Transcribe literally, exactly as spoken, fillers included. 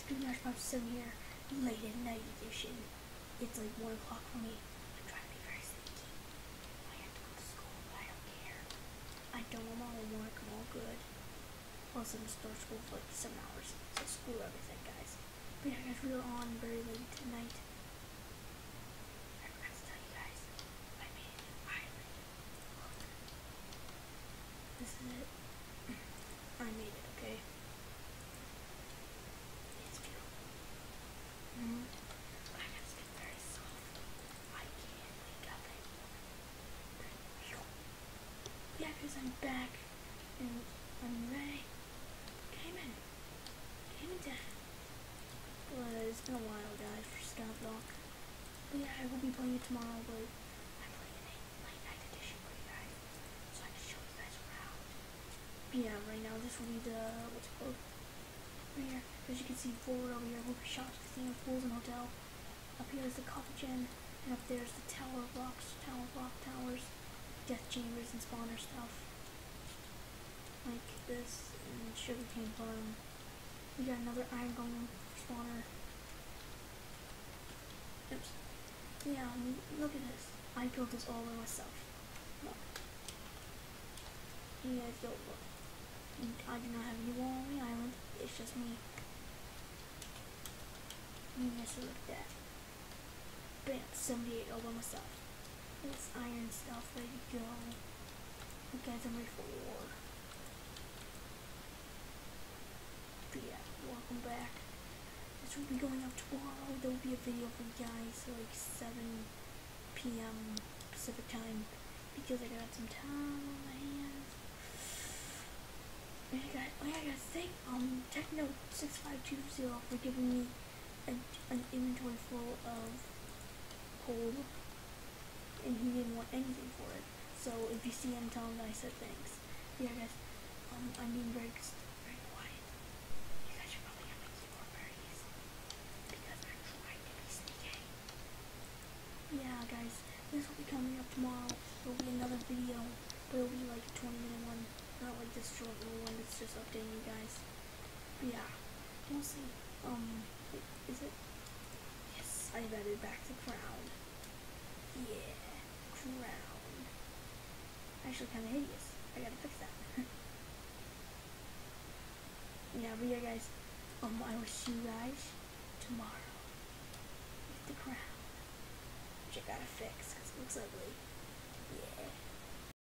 Screen Rush five seven here, late at night edition. It's like one o'clock for me. I'm trying to be very sneaky. I have to go to school, but I don't care. I don't know my homework, I'm all good. Plus I'm start school for like seven hours, so screw everything, guys. But yeah, guys, we are on very late tonight. I forgot to tell you guys, I made an island. Look. This is it. I made it, okay? It's beautiful. Mm-hmm. But I gotta get very soft. I can't wake up anymore. Yeah, because I'm back and I'm ready. Came in. Came in down. Well, it's been a while, guys, for Skyblock. But yeah, I will be playing it tomorrow, but I'm playing a late night edition for you guys, so I can show you guys around. But yeah, right now this will be the, what's it called? Right here, as you can see forward over here, will be shops, casinos, pools, and hotel. Up here is the coffee gen, and up there is the tower blocks, tower block towers, death chambers, and spawner stuff. Like this, and sugarcane farm. We got another iron golem spawner. Oops. Yeah, I mean, look at this. I built this all by myself. Look. You guys don't look. I do not have any wall on the island. It's just me. Yes, look at that. Bam, seventy-eight all by myself. This iron stuff ready to go. You guys, I'm ready for war. But yeah, welcome back. This will be going up tomorrow. There will be a video for you guys, like seven P M Pacific time, because I got some time on my hands. And I got, oh yeah, I gotta thank um Techno six five two zero for giving me a, an inventory full of coal, and he didn't want anything for it. So if you see him, tell him that I said thanks. But yeah, guys, um, I'm being very, very quiet. You guys should probably have my keyboard very easy, because I'm trying to be sneaky. Yeah, guys, this will be coming up tomorrow. There will be another video, but it will be like a twenty minute one, not like this short little one that's just updating you guys. But yeah, we'll see. Um, wait, is it? Yes, I've added back the crown. Yeah, crown. Actually, kind of hideous. I gotta fix that. Yeah, but yeah, guys, um, I will see you guys tomorrow with the crown, which I gotta fix because it looks ugly. Yeah.